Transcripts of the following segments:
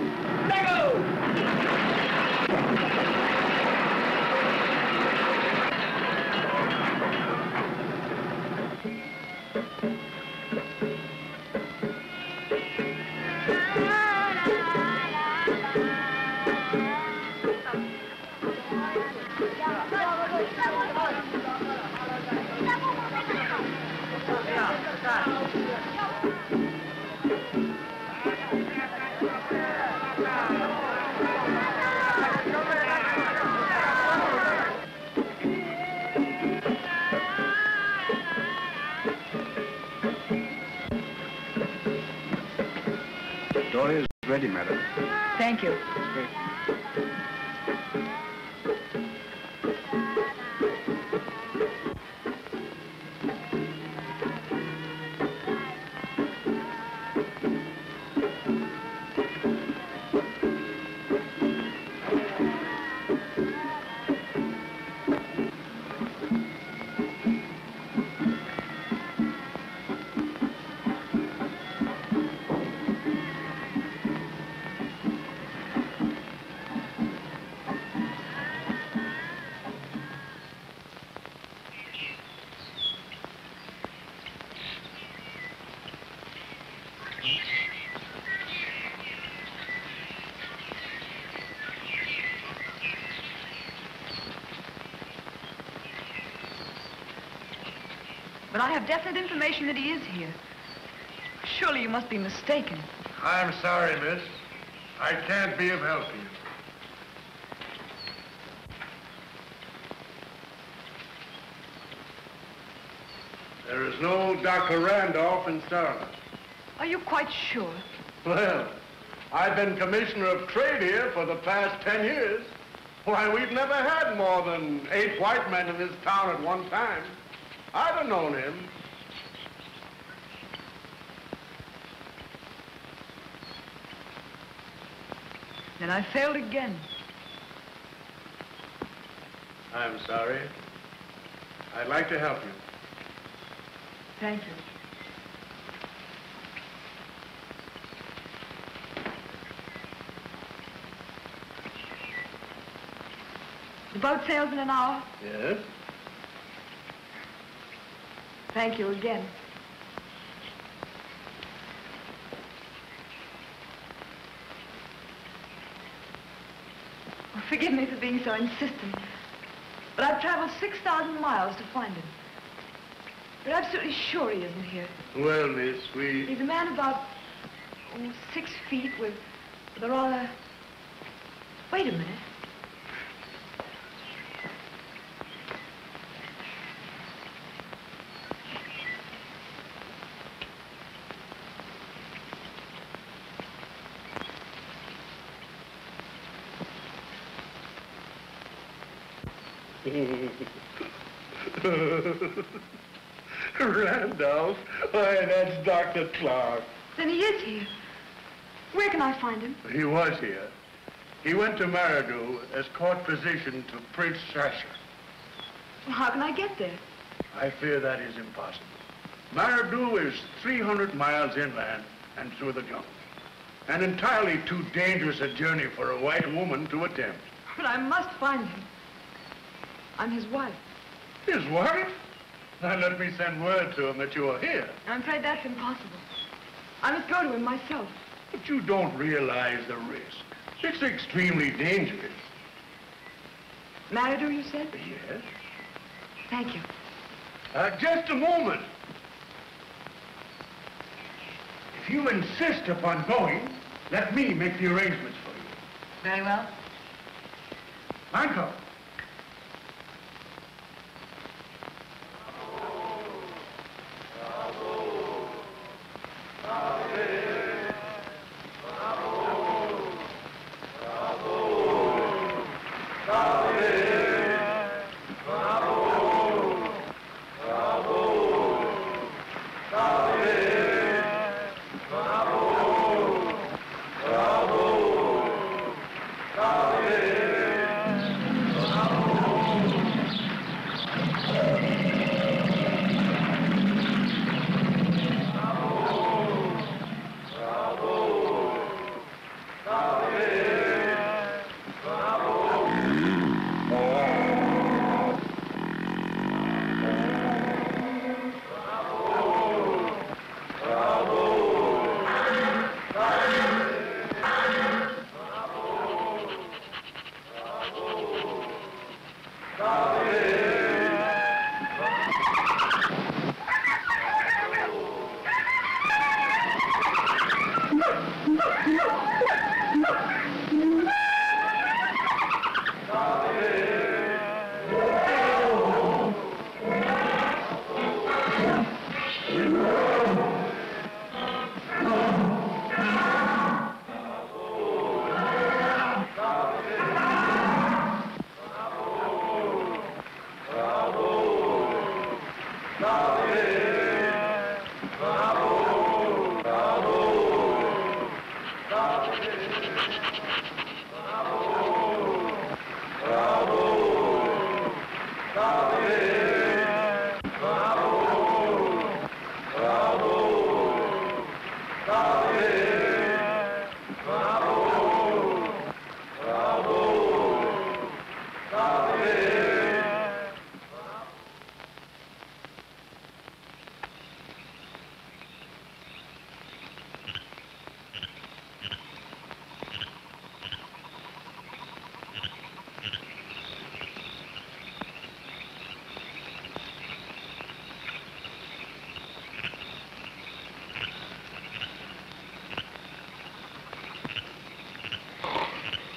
Let go! Dory is ready, madam. Thank you. Great. But I have definite information that he is here. Surely you must be mistaken. I'm sorry, miss. I can't be of help to you. There is no Dr. Randolph in Starland. Are you quite sure? Well, I've been commissioner of trade here for the past 10 years. Why, we've never had more than 8 white men in this town at one time. I'd have known him. Then I failed again. I'm sorry. I'd like to help you. Thank you. The boat sails in an hour. Yes? Thank you again. Oh, forgive me for being so insistent, but I've traveled 6,000 miles to find him. You're absolutely sure he isn't here. Well, miss, He's a man about 6 feet with a rather... Wait a minute. Randolph? Why, that's Dr. Clark. Then he is here. Where can I find him? He was here. He went to Maradu as court physician to Prince Sasha. Well, how can I get there? I fear that is impossible. Maradu is 300 miles inland and through the jungle. An entirely too dangerous a journey for a white woman to attempt. But I must find him. I'm his wife. His wife? Now let me send word to him that you are here. I'm afraid that's impossible. I must go to him myself. But you don't realize the risk. It's extremely dangerous. Maradu, you said? Yes. Thank you. Just a moment. If you insist upon going, let me make the arrangements for you. Very well. Uncle.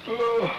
Oh.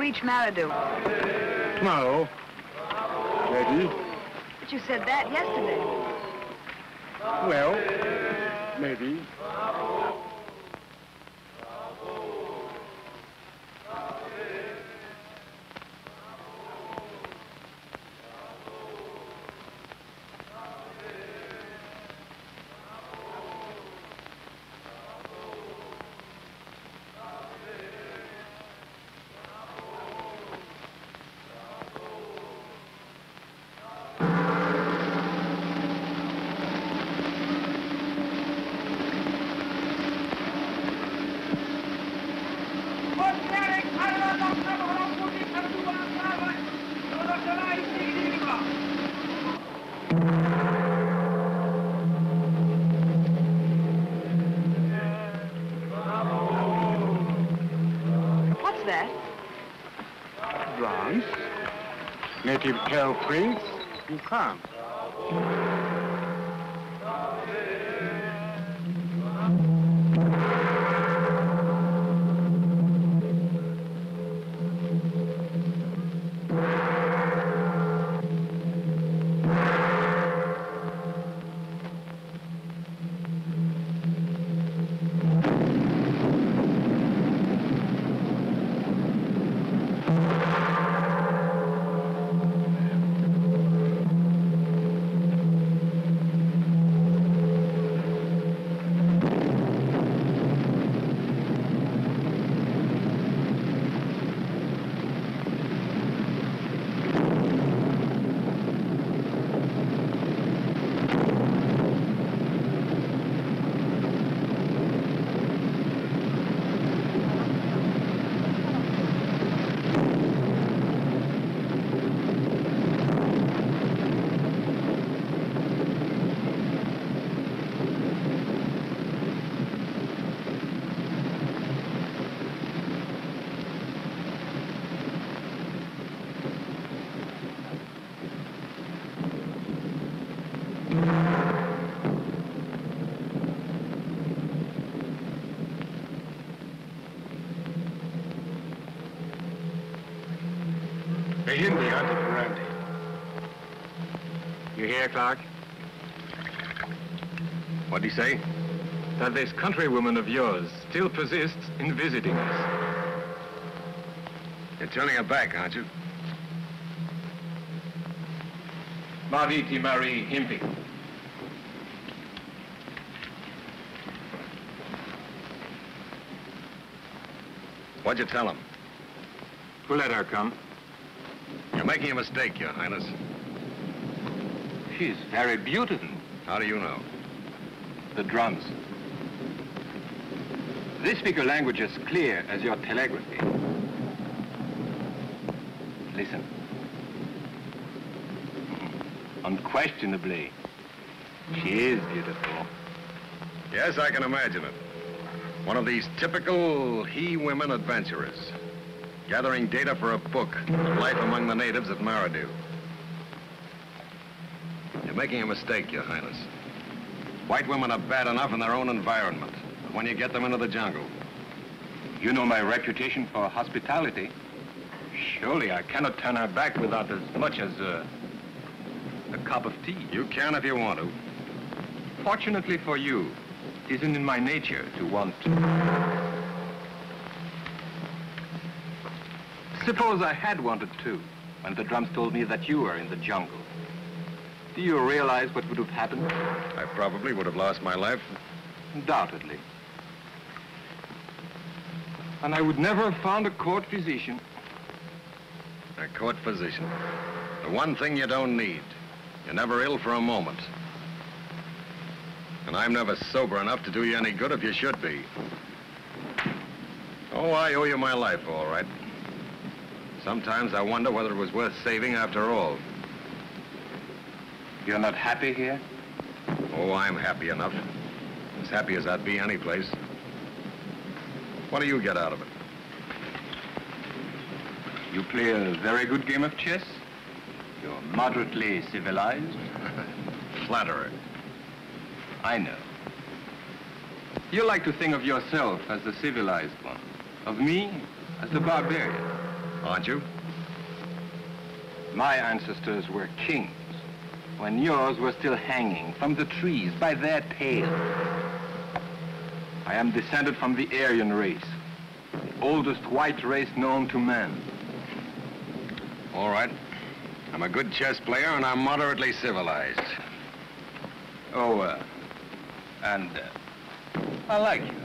reach Maradu? Tomorrow. Ready? But you said that yesterday. Well, maybe. What's that? Rice. Native tail prints. You can't. The Hindi hunted for Randy. You hear, Clark? What'd he say? That this countrywoman of yours still persists in visiting us. You're turning her back, aren't you? Maviti Marie Impik. What'd you tell him? Who let her come? You're making a mistake, Your Highness. She's very beautiful. How do you know? The drums. They speak a language as clear as your telegraphy. Listen. Unquestionably, she is beautiful. Yes, I can imagine it. One of these typical he-women adventurers, gathering data for a book, Life Among the Natives at Maradu. You're making a mistake, Your Highness. White women are bad enough in their own environment, but when you get them into the jungle... You know my reputation for hospitality. Surely I cannot turn her back without as much as a cup of tea. You can if you want to. Fortunately for you, it isn't in my nature to want to. Suppose I had wanted to, when the drums told me that you were in the jungle. Do you realize what would have happened? I probably would have lost my life. Undoubtedly. And I would never have found a court physician. A court physician. The one thing you don't need. You're never ill for a moment. And I'm never sober enough to do you any good if you should be. Oh, I owe you my life, all right. Sometimes I wonder whether it was worth saving after all. You're not happy here? Oh, I'm happy enough. As happy as I'd be any place. What do you get out of it? You play a very good game of chess. You're moderately civilized. Flatterer. I know. You like to think of yourself as the civilized one, of me as the barbarian. Aren't you? My ancestors were kings, when yours were still hanging from the trees by their tails. I am descended from the Aryan race, the oldest white race known to man. All right. I'm a good chess player and I'm moderately civilized. Oh, I like you.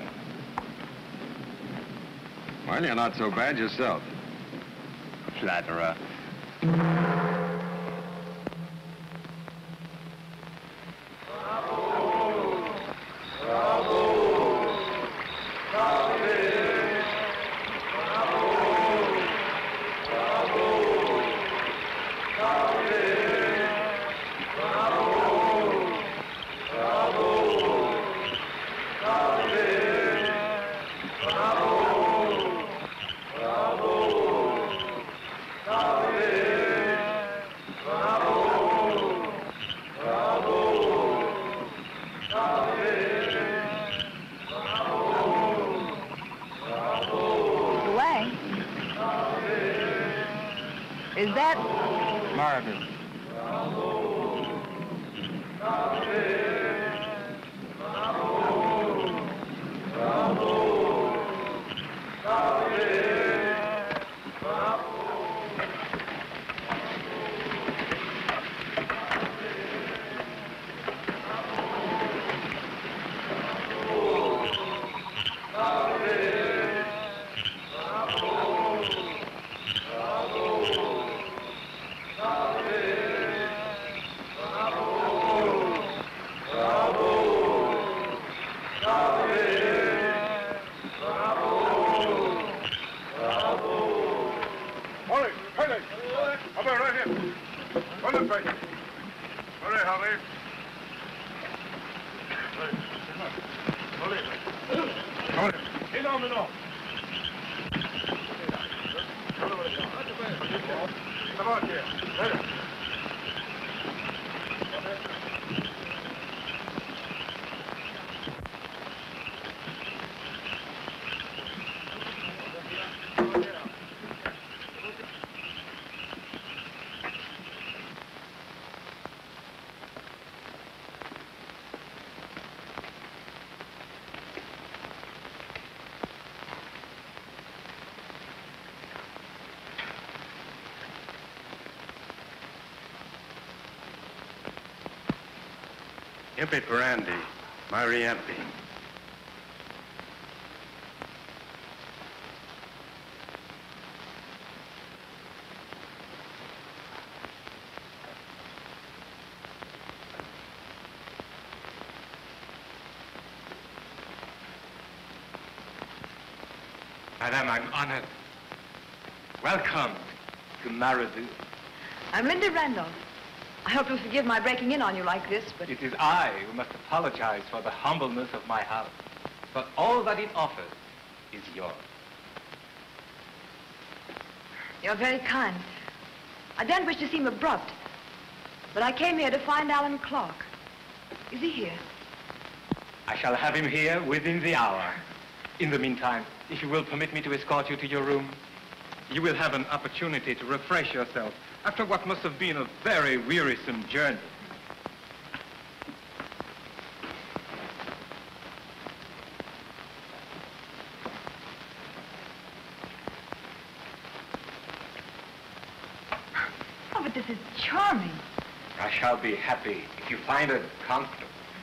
Well, you're not so bad yourself. Flatterer. Is that? Marvin. Impit brandy, Mariampi. Madame, I'm honored. Welcome to Maradu. I'm Linda Randolph. I hope you'll forgive my breaking in on you like this, but... It is I who must apologize for the humbleness of my house. But all that it offers is yours. You're very kind. I don't wish to seem abrupt, but I came here to find Alan Clark. Is he here? I shall have him here within the hour. In the meantime, if you will permit me to escort you to your room, you will have an opportunity to refresh yourself after what must have been a very wearisome journey. Oh, but this is charming. I shall be happy if you find it comfortable.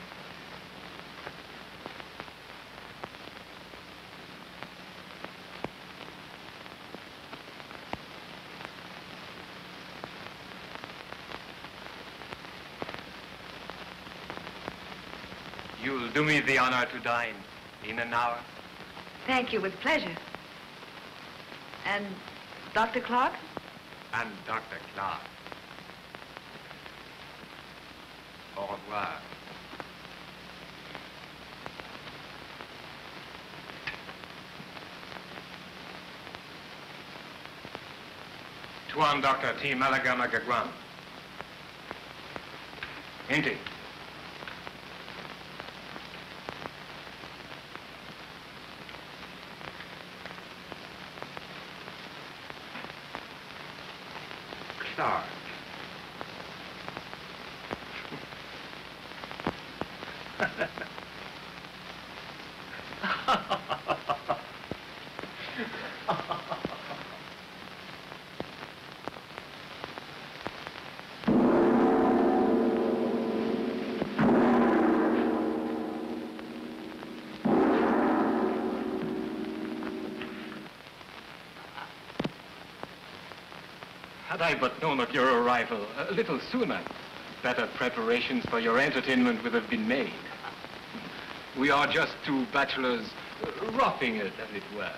You'll do me the honor to dine in an hour? Thank you, with pleasure. And Dr. Clark? And Dr. Clark. Au revoir. Tuan Dr. T. Malagama Gagwan. Inti. Had I but known of your arrival a little sooner, better preparations for your entertainment would have been made. We are just two bachelors roughing it, as it were.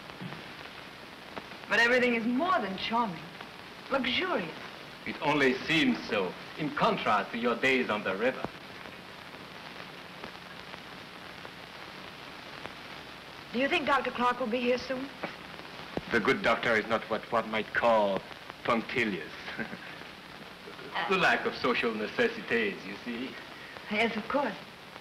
But everything is more than charming. Luxurious. It only seems so, in contrast to your days on the river. Do you think Dr. Clark will be here soon? The good doctor is not what one might call punctilious. The lack of social necessities, you see. Yes, of course.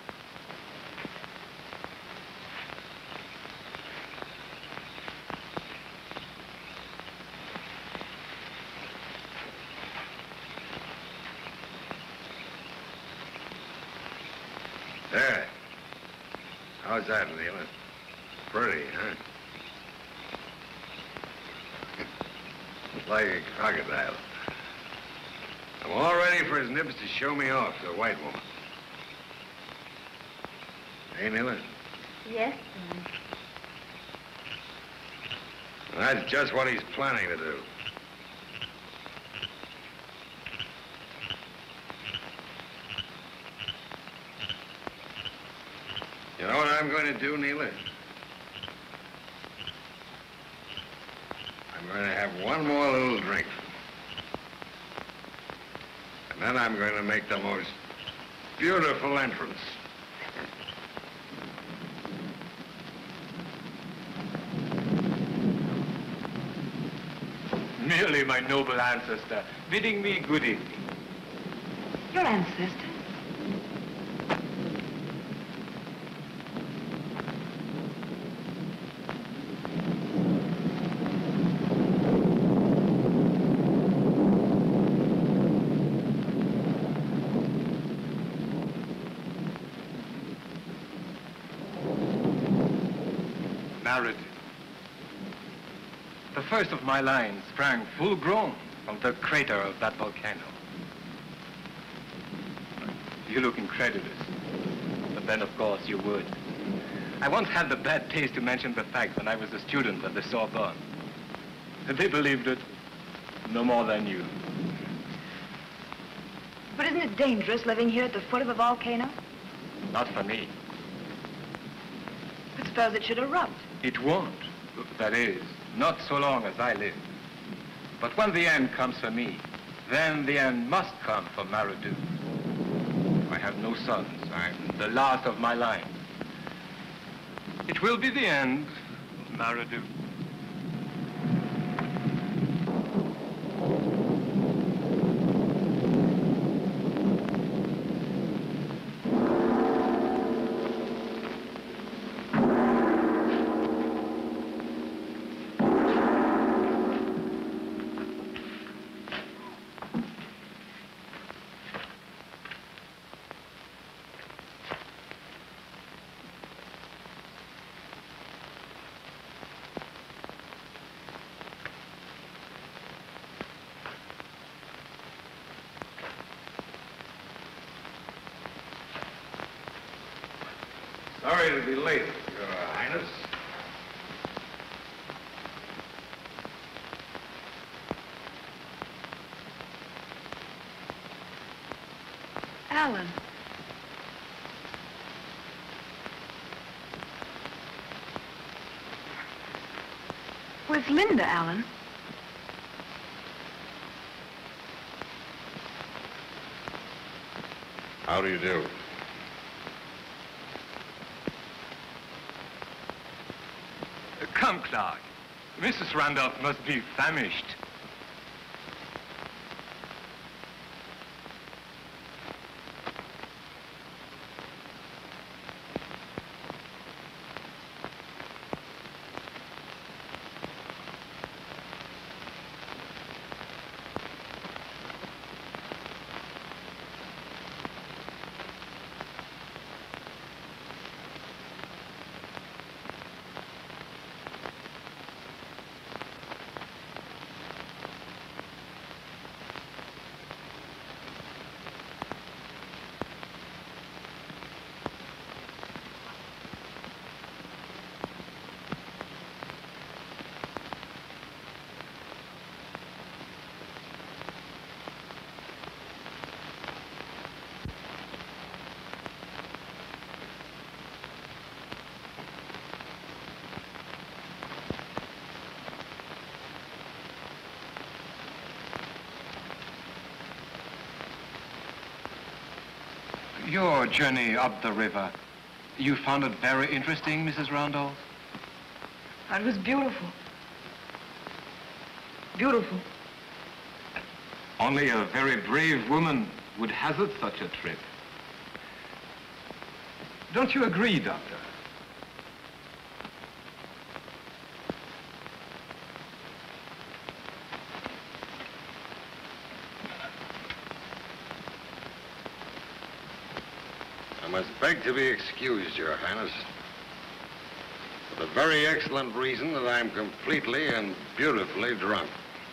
There. How's that, Leela? Pretty, huh? Like a crocodile. I'm all ready for his nibs to show me off to a white woman. Hey, Leela? Yes, That's just what he's planning to do. You know what I'm going to do, Neela? I'm going to have one more little drink. And then I'm going to make the most beautiful entrance. Merely my noble ancestor, bidding me good evening. Your ancestor? Married. The first of my line sprang full grown from the crater of that volcano. You look incredulous, but then of course you would. I once had the bad taste to mention the fact when I was a student at the Sorbonne. And they believed it no more than you. But isn't it dangerous living here at the foot of a volcano? Not for me. But suppose it should erupt. It won't. That is, not so long as I live. But when the end comes for me, then the end must come for Maradu. I have no sons. I'm the last of my line. It will be the end of Maradu. Sorry to be late, Your Highness. Alan. Where's Linda, Alan? How do you do? Come, Clark. Mrs. Randolph must be famished. Your journey up the river, you found it very interesting, Mrs. Randolph? It was beautiful. Beautiful. Only a very brave woman would hazard such a trip. Don't you agree, Doctor? I must beg to be excused, Your Highness, for the very excellent reason that I'm completely and beautifully drunk.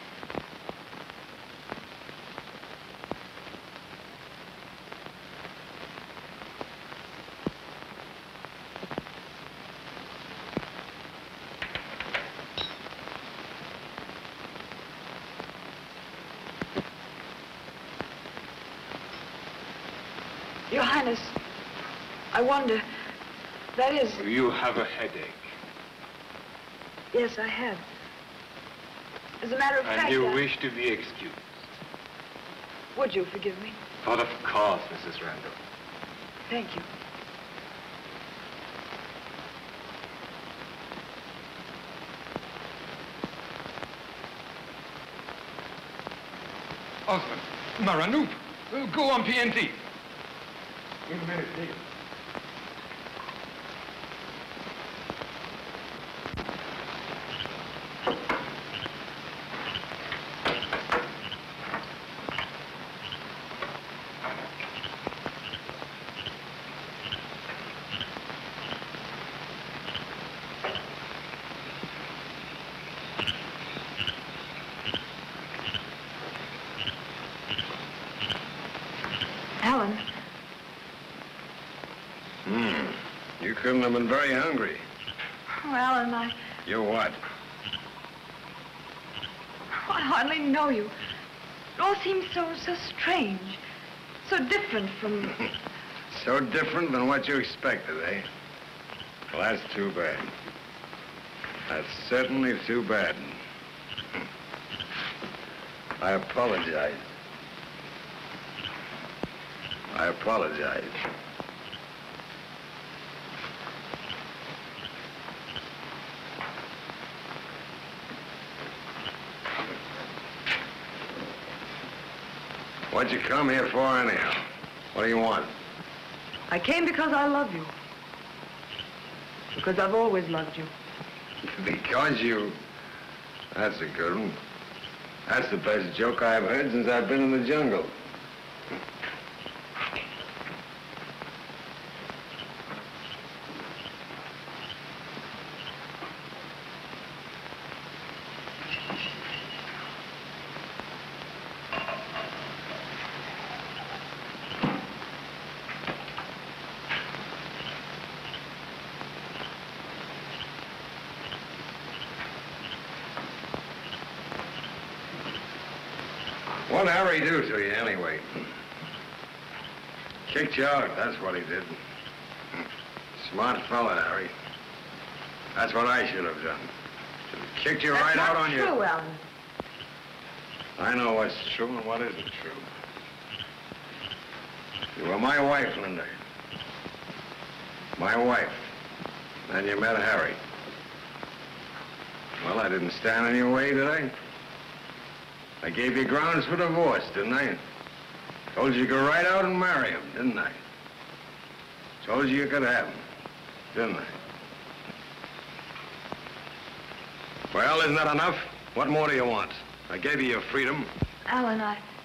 Your Highness, I wonder, that is... You have a headache. Yes, I have. As a matter of fact, And you wish to be excused. Would you forgive me? But of course, Mrs. Randolph. Thank you. Osmond, Maranoop, go on PNT. Wait a minute, Dick. Alan, You couldn't have been very hungry. oh, Alan, You what? I hardly know you. It all seems so strange, so different from... So different than what you expected, eh? Well, that's too bad. That's certainly too bad. I apologize. I apologize. What'd you come here for anyhow? What do you want? I came because I love you. Because I've always loved you. Because you... That's a good one. That's the best joke I've heard since I've been in the jungle. What'd Harry do to you, anyway? Kicked you out, that's what he did. Smart fella, Harry. That's what I should have done. Should have kicked you right out on That's not your... true, Alan. I know what's true and what isn't true. You were my wife, Linda. My wife. Then you met Harry. Well, I didn't stand in your way, did I? I gave you grounds for divorce, didn't I? Told you to go right out and marry him, didn't I? Told you you could have him, didn't I? Well, isn't that enough? What more do you want? I gave you your freedom. Alan,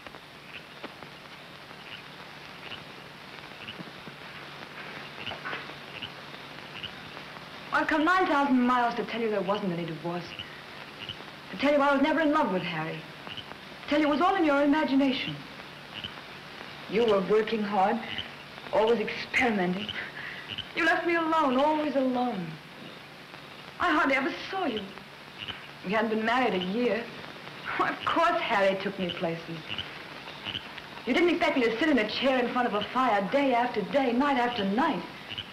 I've come 9,000 miles to tell you there wasn't any divorce. To tell you I was never in love with Harry. To tell you it was all in your imagination. You were working hard, always experimenting. You left me alone, always alone. I hardly ever saw you. We hadn't been married a year. Why, of course Harry took me places. You didn't expect me to sit in a chair in front of a fire day after day, night after night.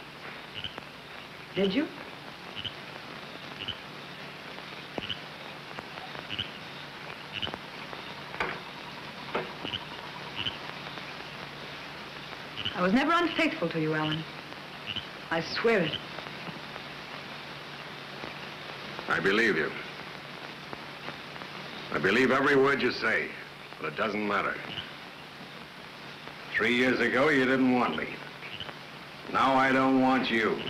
Did you? I was never unfaithful to you, Alan. I swear it. I believe you. I believe every word you say, but it doesn't matter. 3 years ago, you didn't want me. Now I don't want you.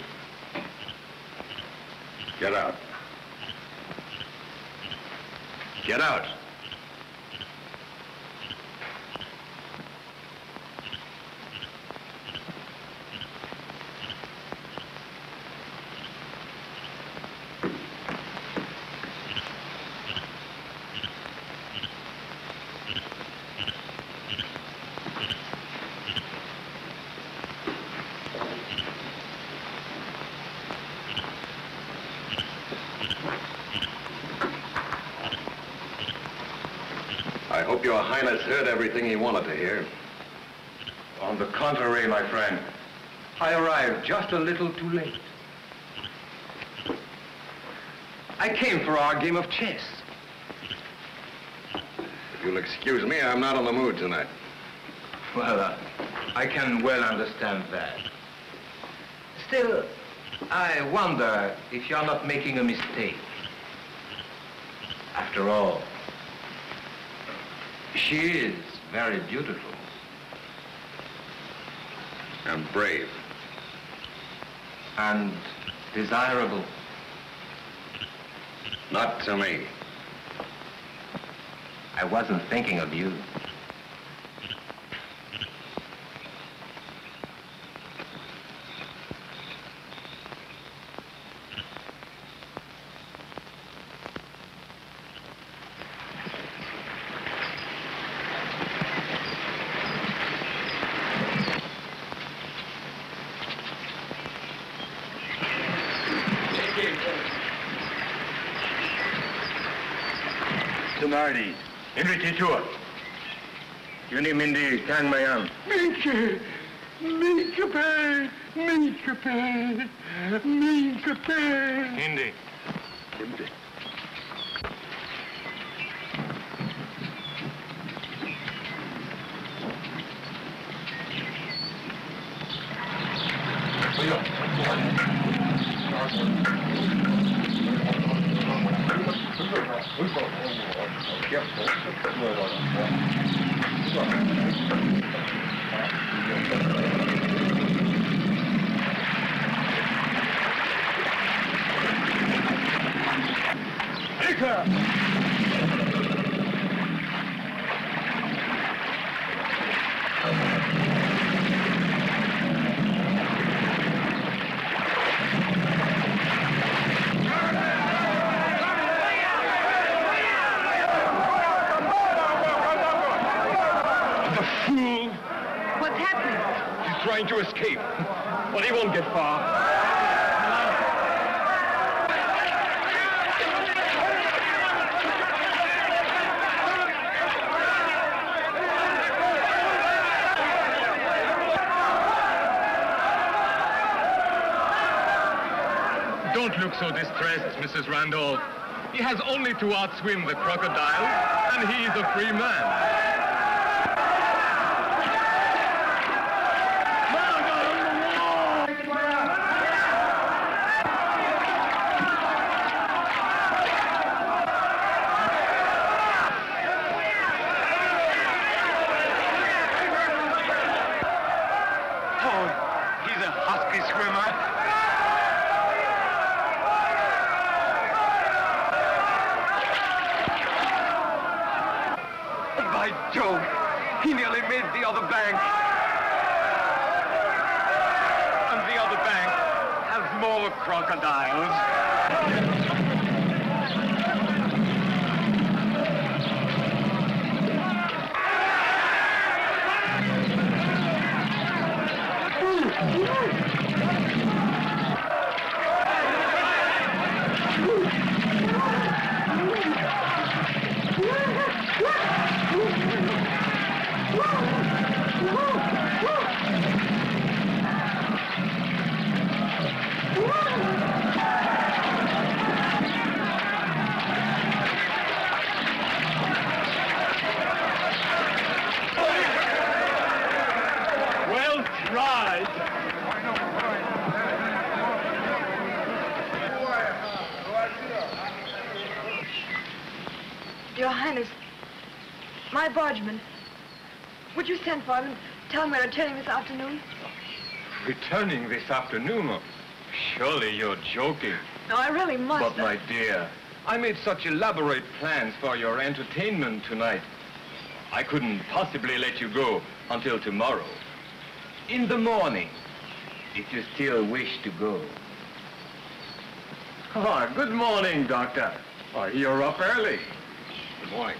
Get out. Get out. I hope Your Highness heard everything he wanted to hear. On the contrary, my friend, I arrived just a little too late. I came for our game of chess. If you'll excuse me, I'm not in the mood tonight. Well, I can well understand that. Still, I wonder if you're not making a mistake. After all, she is very beautiful. And brave. And desirable. Not to me. I wasn't thinking of you. Marty, Enrique Chua. Yuni Mindi Kang Mayam. Minke, Minke, Minke, Minke. Hindi. Hindi. To escape, but he won't get far. Don't look so distressed, Mrs. Randolph. He has only to outswim the crocodile, and he is a free man. He nearly made the other bank. And the other bank has more crocodiles. right. Your Highness, my bargeman. Would you send for him and tell him we're returning this afternoon? Returning this afternoon? Surely you're joking. No, I really must. But, my dear, I made such elaborate plans for your entertainment tonight. I couldn't possibly let you go until tomorrow. In the morning, if you still wish to go. Oh, good morning, Doctor. Oh, you're up early. Good morning.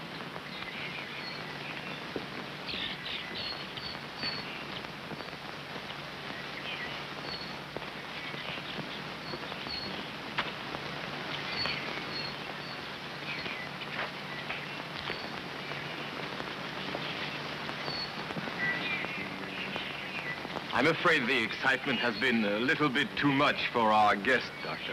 I'm afraid the excitement has been a little bit too much for our guest, Doctor.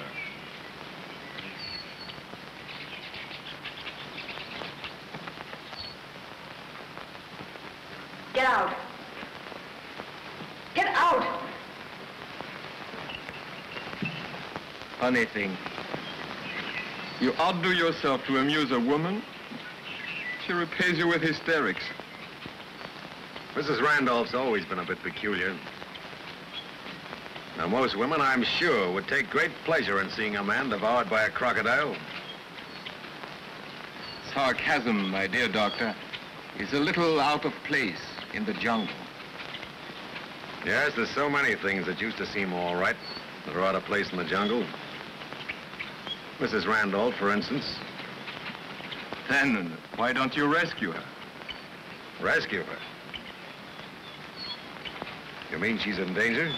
Get out. Get out. Funny thing. You outdo yourself to amuse a woman. She repays you with hysterics. Mrs. Randolph's always been a bit peculiar. Now, most women, I'm sure, would take great pleasure in seeing a man devoured by a crocodile. Sarcasm, my dear Doctor, is a little out of place in the jungle. Yes, there's so many things that used to seem all right that are out of place in the jungle. Mrs. Randolph, for instance. Then why don't you rescue her? Rescue her? You mean she's in danger?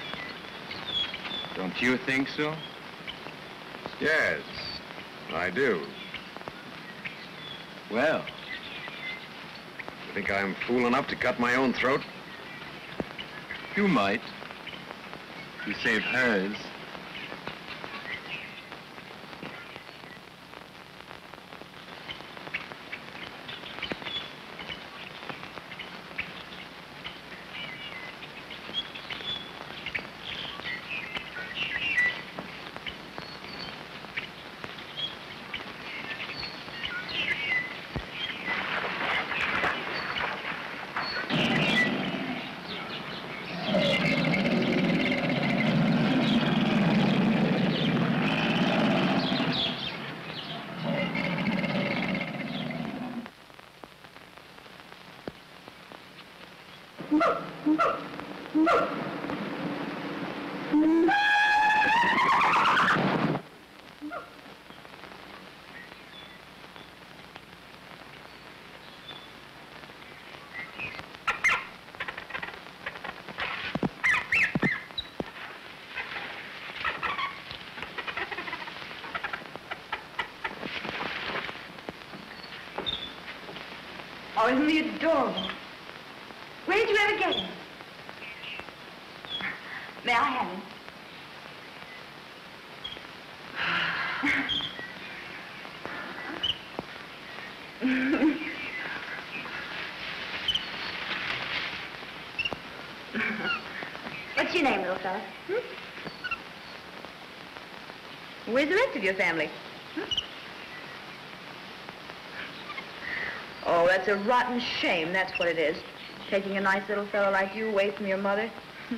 Don't you think so? Yes, I do. Well, You think I'm fool enough to cut my own throat? you might. To save hers. Oh, isn't he adorable? Where did you ever get him? May I have him? What's your name, little fella? Where's the rest of your family? Oh, that's a rotten shame, that's what it is. Taking a nice little fellow like you away from your mother.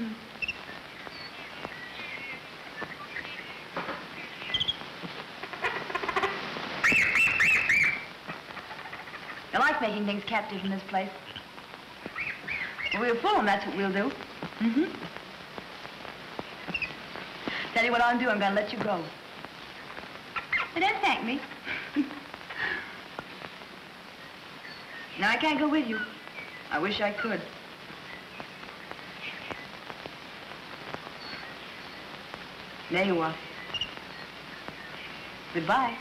I like making things captive in this place. Well, we'll fool them, that's what we'll do. Tell you what I'll do, I'm gonna let you go. And then thank me. Now, I can't go with you. I wish I could. There you are. Goodbye.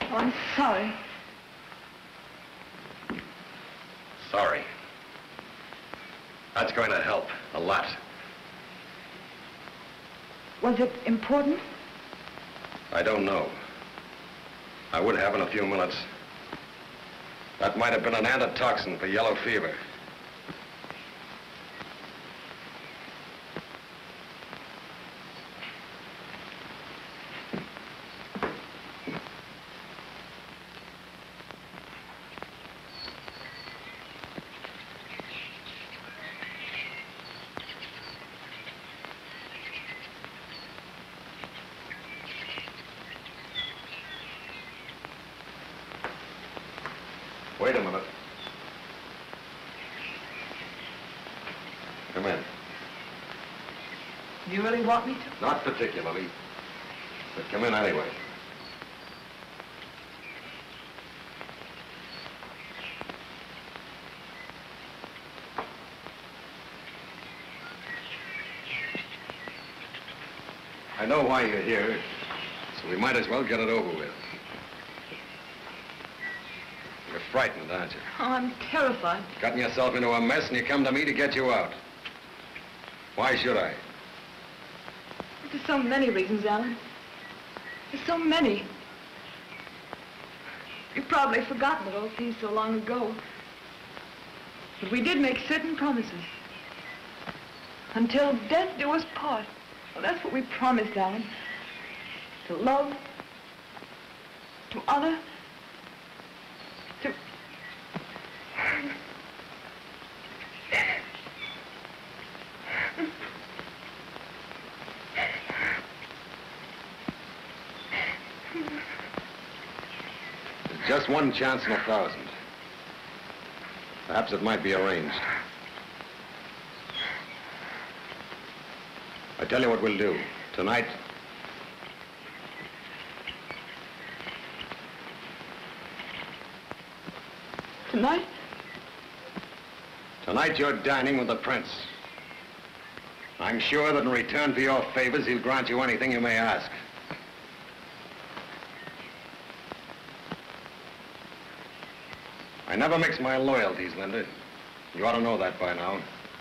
Oh, I'm sorry. Sorry. That's going to help a lot. Was it important? I don't know. I would have in a few minutes. That might have been an antitoxin for yellow fever. Wait a minute. Come in. You really want me to? Not particularly, but come in anyway. I know why you're here, so we might as well get it over with. You're frightened, aren't you? Oh, I'm terrified. Gotten yourself into a mess and you come to me to get you out. Why should I? There's so many reasons, Alan. There's so many. You've probably forgotten it all seems so long ago. But we did make certain promises. Until death do us part. Well, that's what we promised, Alan. To love, to honor, to... There's just one chance in 1,000. Perhaps it might be arranged. I tell you what we'll do. Tonight, Tonight? Tonight you're dining with the prince. I'm sure that in return for your favors, he'll grant you anything you may ask. I never mix my loyalties, Linda. You ought to know that by now.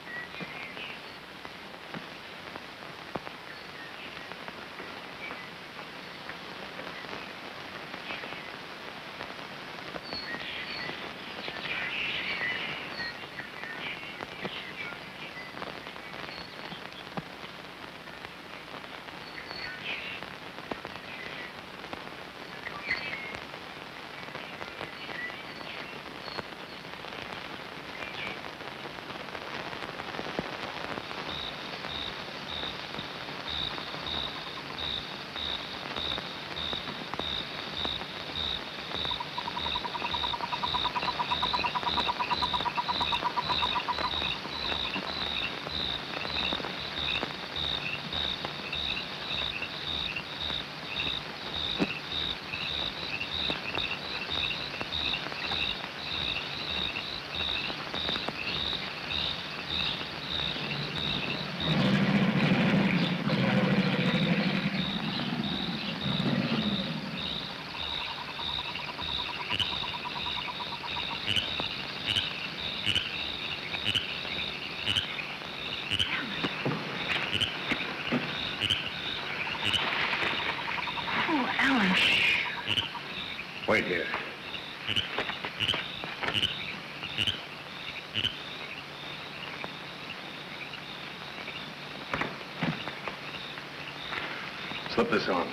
Wait here. Slip this on.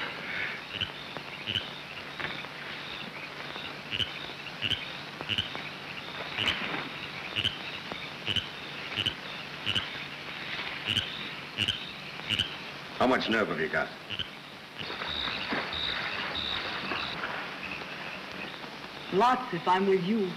How much nerve have you got? Lots if I'm with you.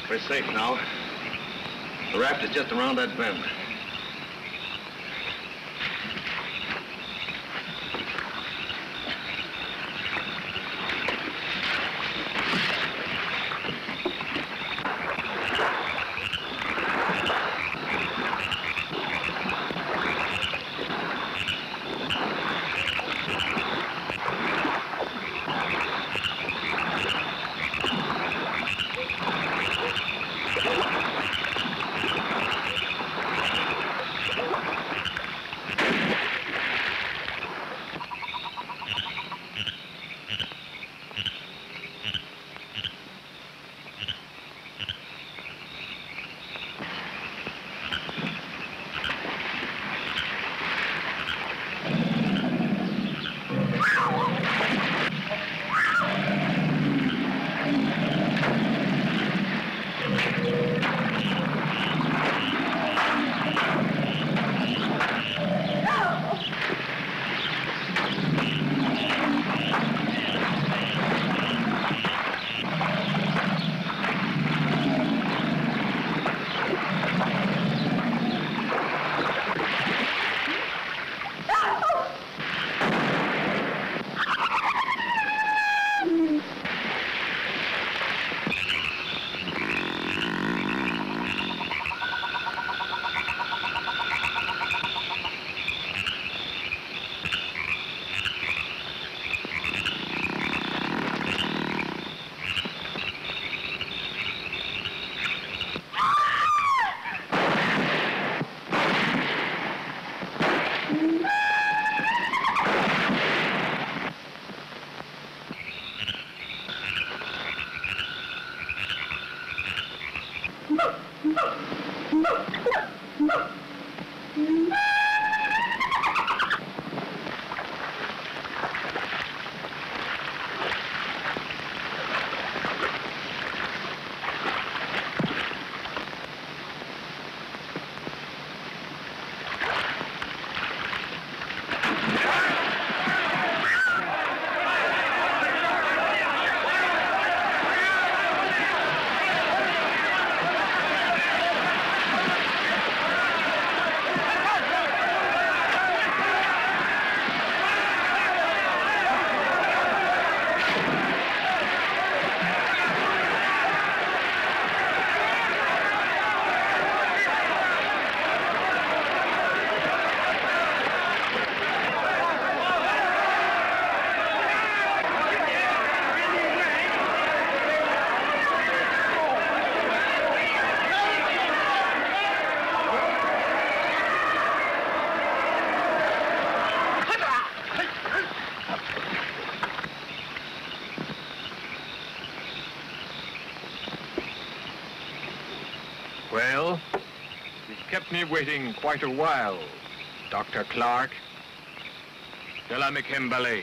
We're safe now. The raft is just around that bend. Well, you've kept me waiting quite a while, Dr. Clark. De la McKimballey.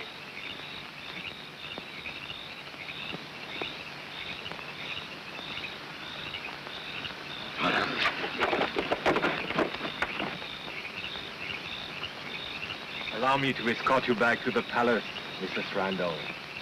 Allow me to escort you back to the palace, Mrs. Randall.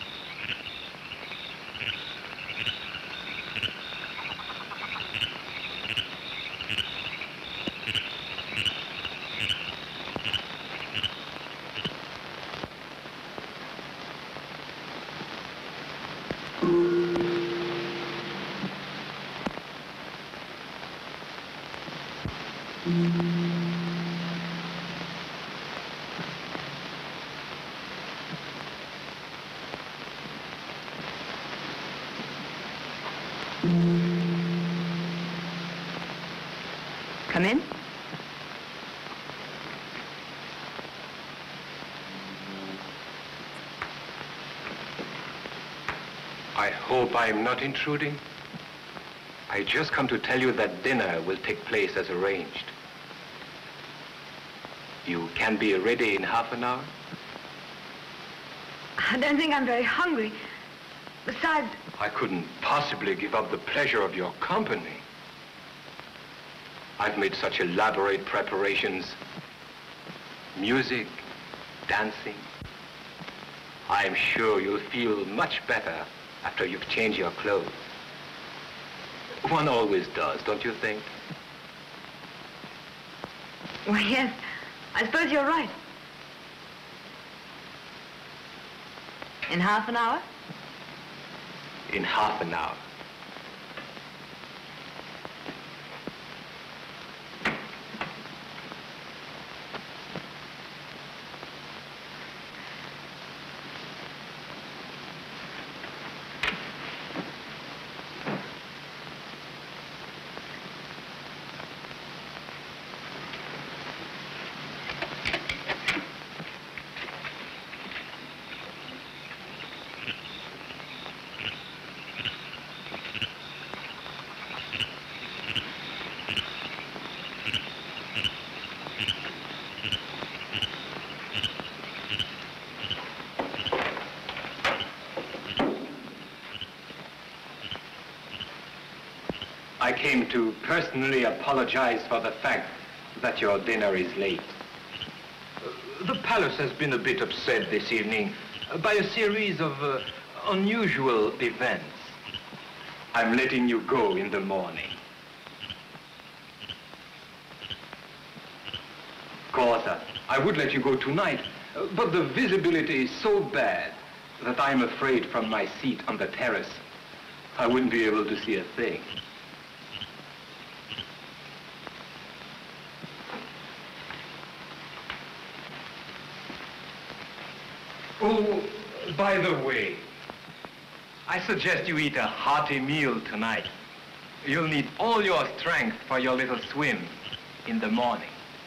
Come in. I hope I'm not intruding. I just come to tell you that dinner will take place as arranged. You can be ready in half an hour? I don't think I'm very hungry. Besides... I couldn't possibly give up the pleasure of your company. I've made such elaborate preparations. Music, dancing. I'm sure you'll feel much better after you've changed your clothes. One always does, don't you think? Why, yes. I suppose you're right. In half an hour? In half an hour. I came to personally apologize for the fact that your dinner is late. The palace has been a bit upset this evening by a series of unusual events. I'm letting you go in the morning. Of course, I would let you go tonight, but the visibility is so bad that I'm afraid from my seat on the terrace, I wouldn't be able to see a thing. Oh, by the way, I suggest you eat a hearty meal tonight. You'll need all your strength for your little swim in the morning.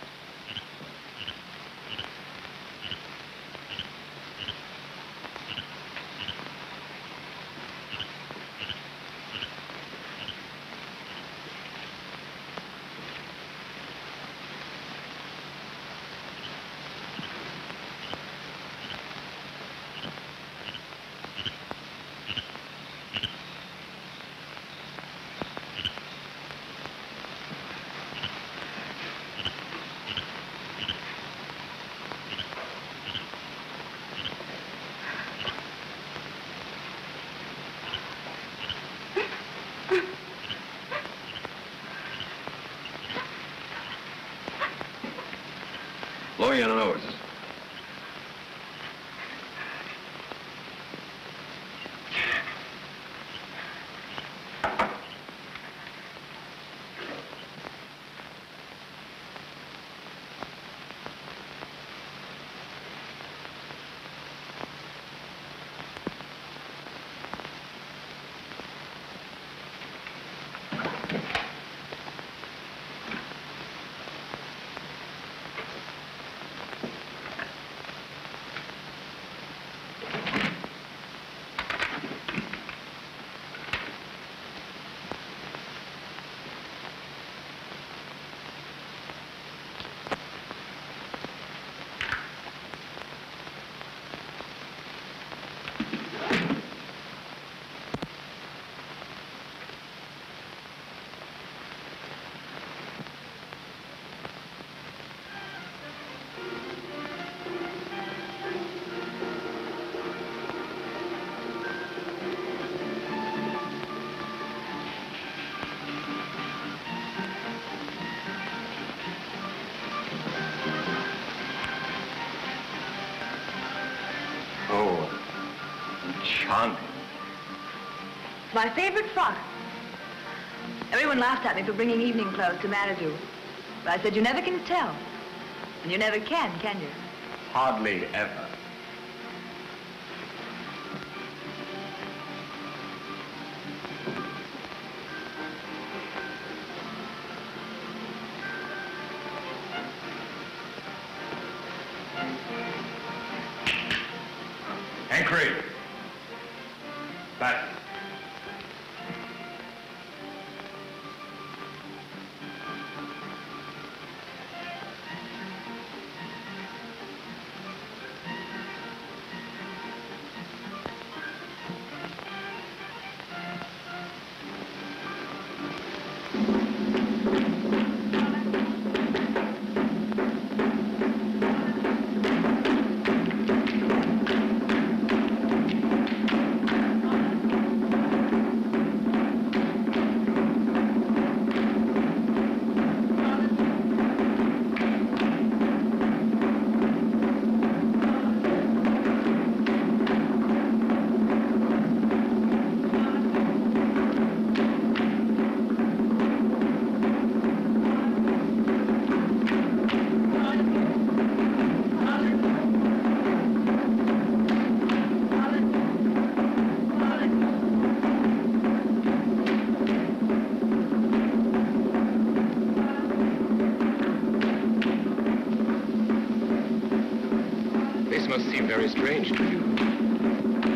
Blow your nose. Oh, charming. My favorite frock. Everyone laughed at me for bringing evening clothes to Manitou. But I said, you never can tell. And you never can you? Hardly ever. Anchoring. Back. must seem very strange to you.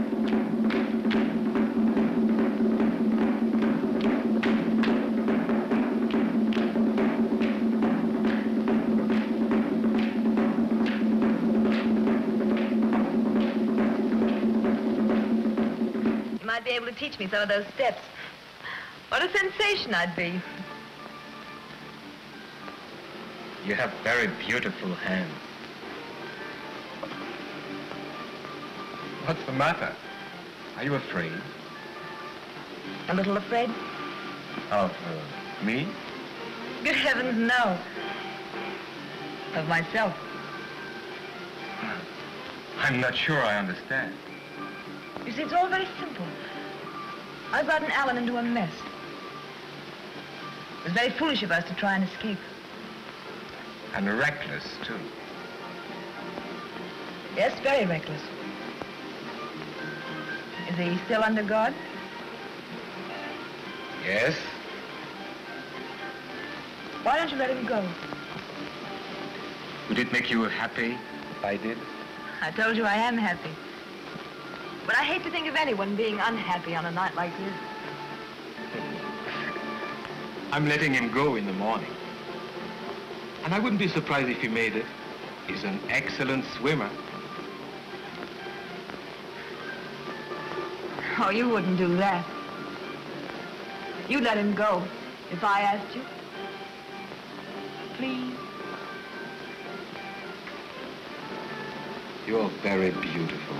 You might be able to teach me some of those steps. What a sensation I'd be. You have very beautiful hands. What's the matter? Are you afraid? A little afraid? Of me? Good heavens, no. Of myself. I'm not sure I understand. You see, it's all very simple. I've gotten Alan into a mess. It was very foolish of us to try and escape. And reckless, too. Yes, very reckless. Is he still under guard? Yes? Why don't you let him go? Would it make you happy if I did? I told you I am happy. But I hate to think of anyone being unhappy on a night like this. I'm letting him go in the morning. And I wouldn't be surprised if he made it. He's an excellent swimmer. Oh, you wouldn't do that. You'd let him go if I asked you. Please. You're very beautiful.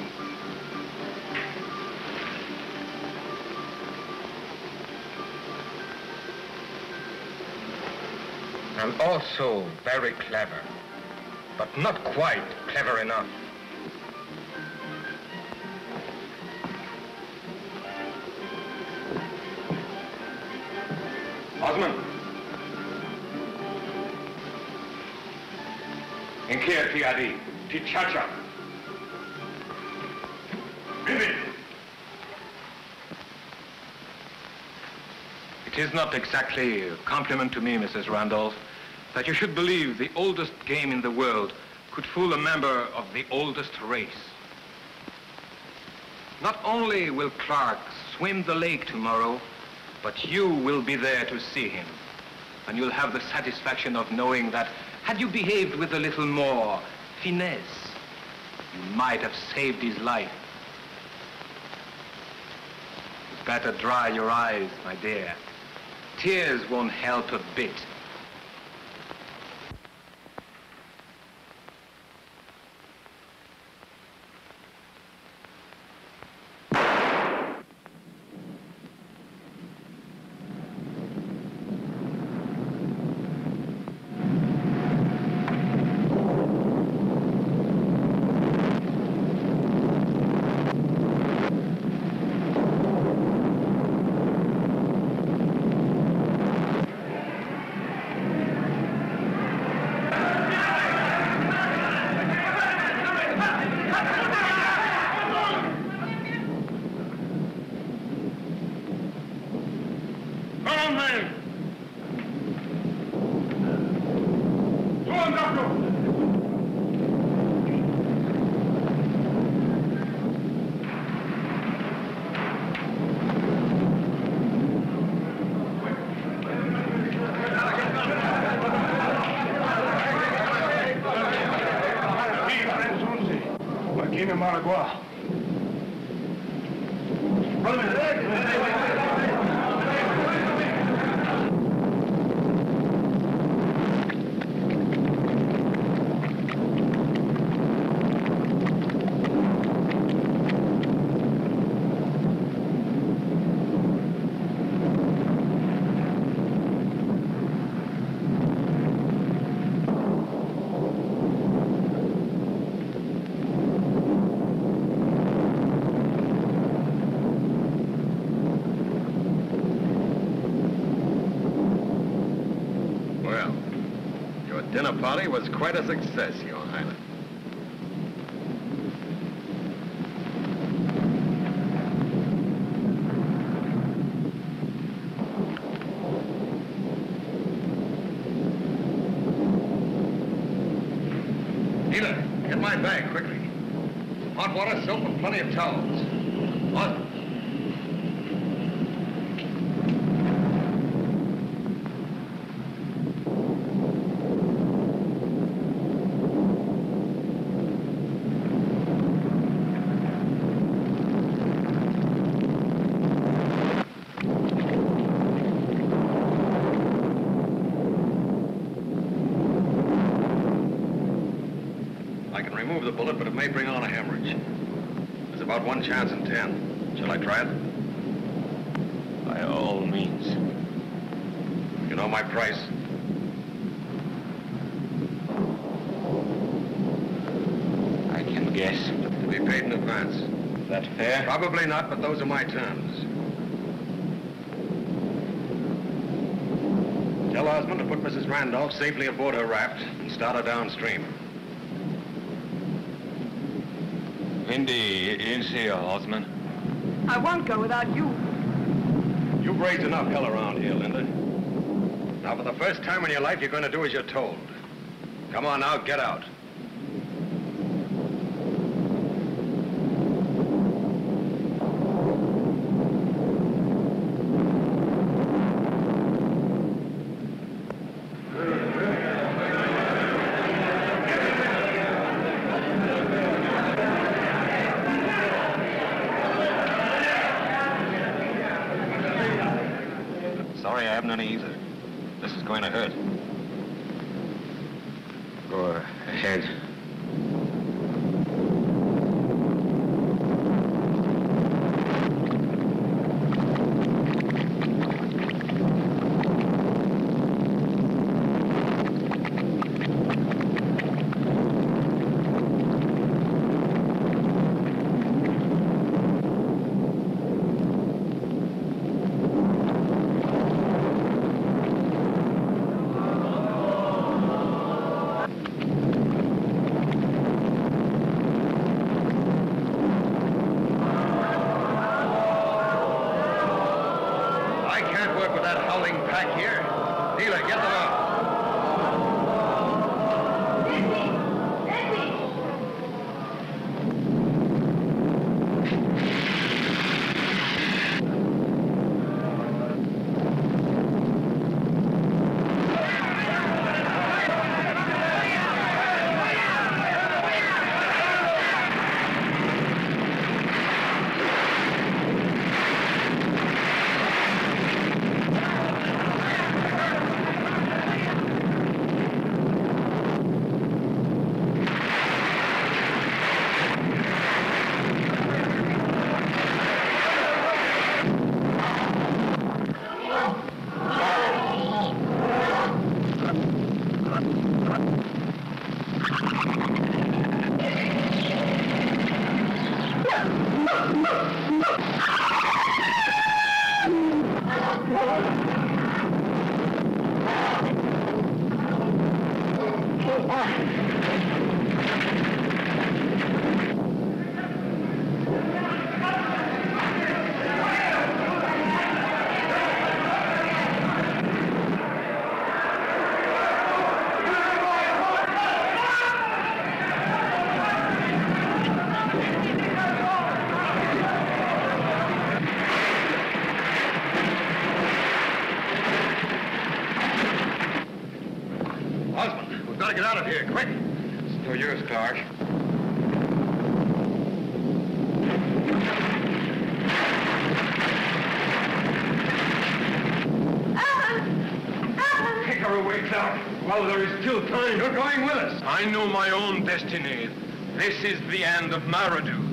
And also very clever, but not quite clever enough. Osman. Inquier Tiadi, Tichacha. Vivid. It is not exactly a compliment to me, Mrs. Randolph, that you should believe the oldest game in the world could fool a member of the oldest race. Not only will Clark swim the lake tomorrow, but you will be there to see him. And you'll have the satisfaction of knowing that had you behaved with a little more finesse, you might have saved his life. You'd better dry your eyes, my dear. Tears won't help a bit. Dinner party was quite a success, Your Highness. Healer, get my bag quickly. hot water, soap, and plenty of towels. What? Remove the bullet, but it may bring on a hemorrhage. There's about 1 chance in 10. Shall I try it? By all means. You know my price? I can guess. To be paid in advance. Is that fair? Probably not, but those are my terms. Tell Osmond to put Mrs. Randolph safely aboard her raft and start her downstream. Indy is here, Osmond. I won't go without you. You've raised enough hell around here, Linda. Now, for the first time in your life, you're going to do as you're told. Come on now, get out. Sorry, I haven't any either. This is going to hurt. Go ahead. Get out of here, quick! It's no use, Clark. Take her away, Clark, while there is still time. You're going with us. I know my own destiny. This is the end of Maradu.